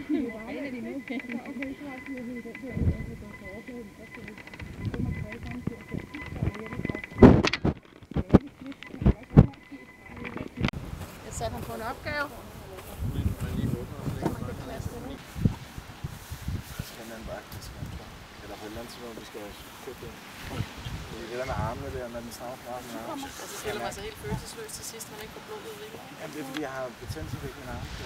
Jeg satte ham på en opgave. Eller på et eller andet tidspunkt, vi skal købe det. Det der med armene der, når den snart fra armen. Og så føler man sig helt følelsesløs til sidst, man ikke får blodet ud. Jamen det er fordi, jeg har betændelse ved min arme.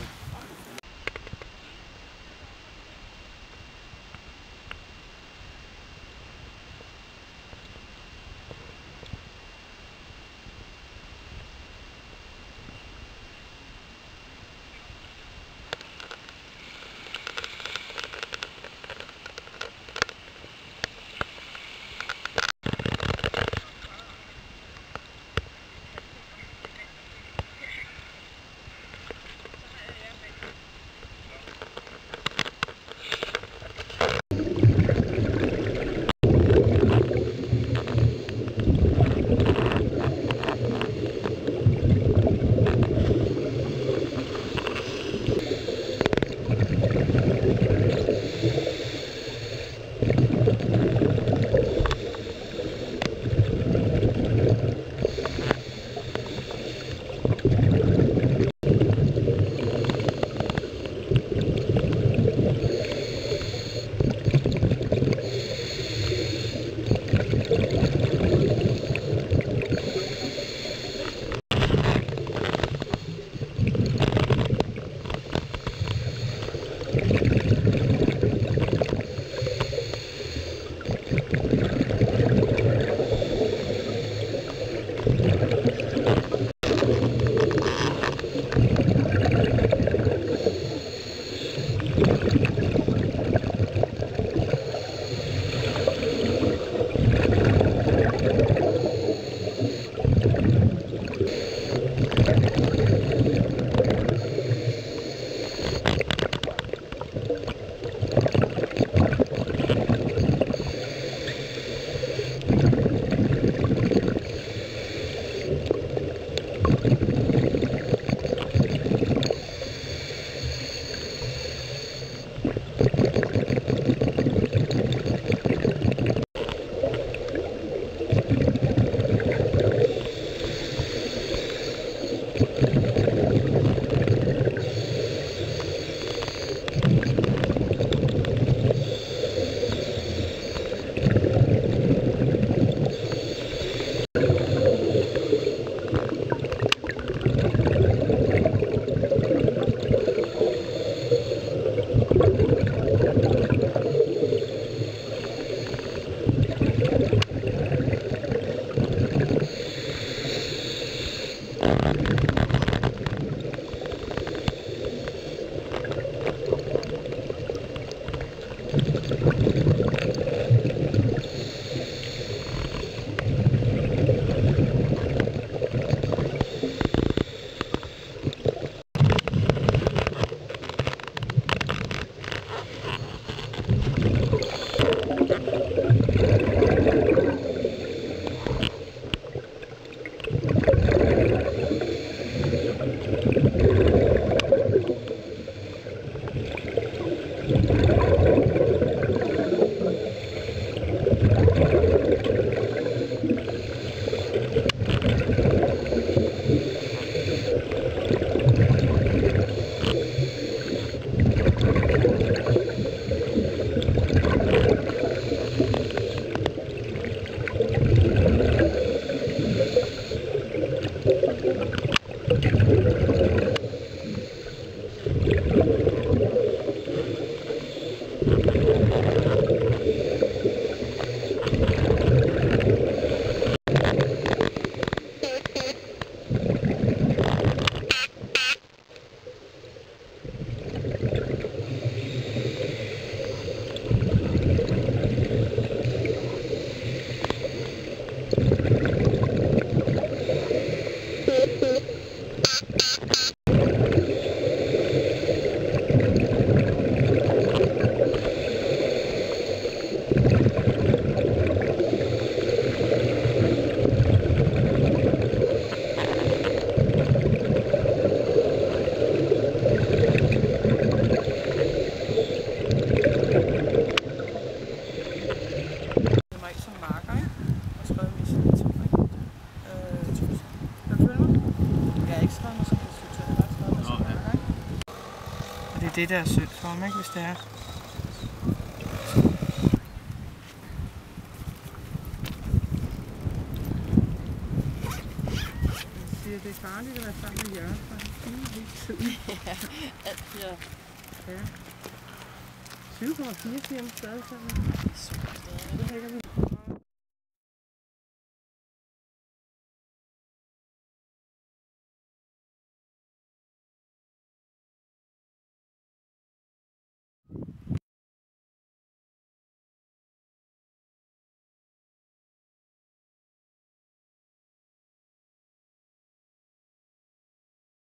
Det er det, der er synd for ham, ikke, hvis det er. Det er farligt at være sammen med Jørgen, for han fylder hele tiden. Ja, alt bliver... Ja. 20,4 timer stadig sammen. Super stadig. Det hækker vi